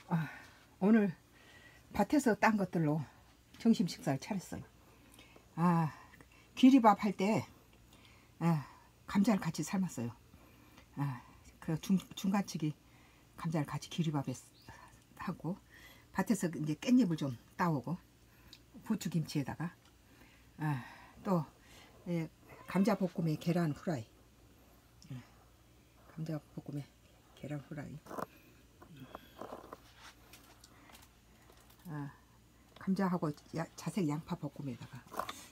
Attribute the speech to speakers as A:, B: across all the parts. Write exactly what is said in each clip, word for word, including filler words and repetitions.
A: 아, 오늘 밭에서 딴 것들로 점심 식사를 차렸어요. 아, 귀리밥 할 때 아, 감자를 같이 삶았어요. 아, 그 중, 중간치기 감자를 같이 귀리밥에 하고, 밭에서 이제 깻잎을 좀 따오고, 부추김치에다가 아, 또 예, 감자 볶음에 계란 후라이, 예, 감자 볶음에 계란 후라이, 아, 감자하고 야, 자색 양파 볶음에다가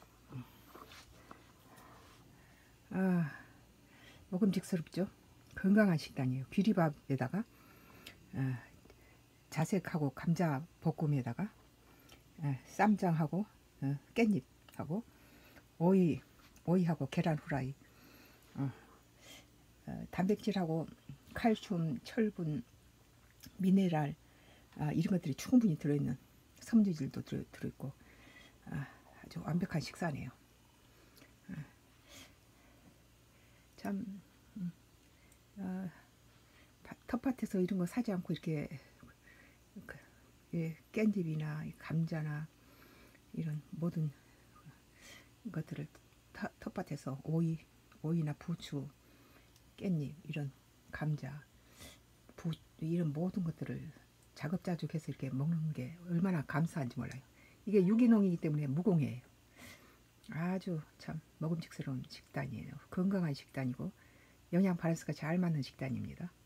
A: 아, 먹음직스럽죠. 건강한 식단이에요. 귀리밥에다가 아, 자색하고 감자 볶음에다가 아, 쌈장하고 어, 깻잎하고 오이 오이하고 계란 후라이, 어, 어, 단백질하고 칼슘, 철분, 미네랄, 아, 이런 것들이 충분히 들어있는 섬유질도 들어, 들어있고 아, 아주 완벽한 식사네요. 아, 참 음, 아, 텃밭에서 이런 거 사지 않고 이렇게 그, 예, 깻잎이나 감자나 이런 모든 것들을 터, 텃밭에서 오이, 오이나 부추, 깻잎, 이런 감자, 부, 이런 모든 것들을 자급자족해서 이렇게 먹는 게 얼마나 감사한지 몰라요. 이게 유기농이기 때문에 무공해예요. 아주 참 먹음직스러운 식단이에요. 건강한 식단이고 영양 바란스가 잘 맞는 식단입니다.